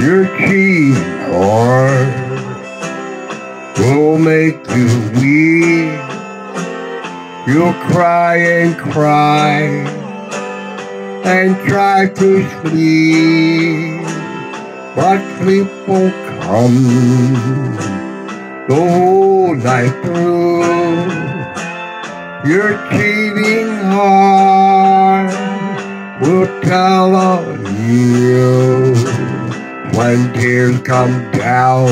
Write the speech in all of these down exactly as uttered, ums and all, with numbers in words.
Your cheating heart will make you weep. You'll cry and cry and try to sleep, but sleep won't come the whole night through. Your cheating heart will tell on you when tears come down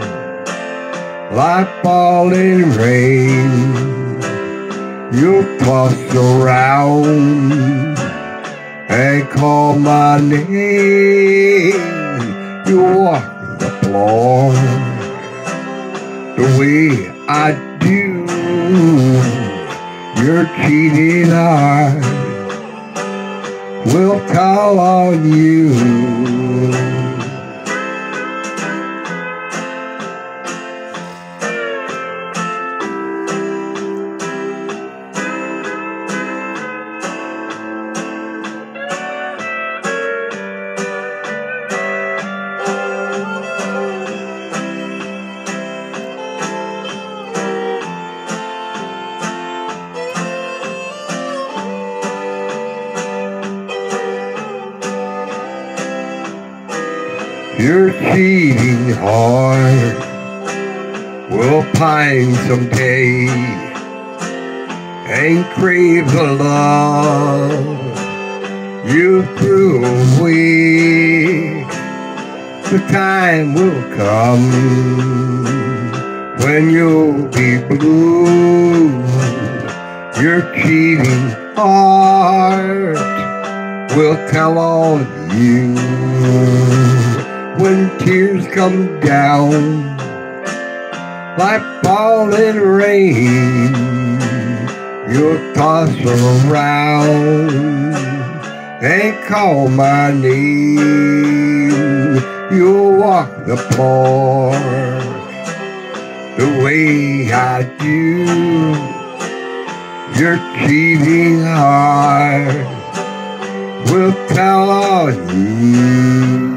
like falling rain. You'll toss around and call my name. You walk the floor the way I do. Your cheating heart will call on you. Your cheating heart will pine someday and crave the love you threw away. The time will come when you'll be blue. Your cheating heart will tell on you. When tears come down like falling rain, you'll toss around and call my name. You'll walk the floor the way I do. Your cheating heart will tell on you.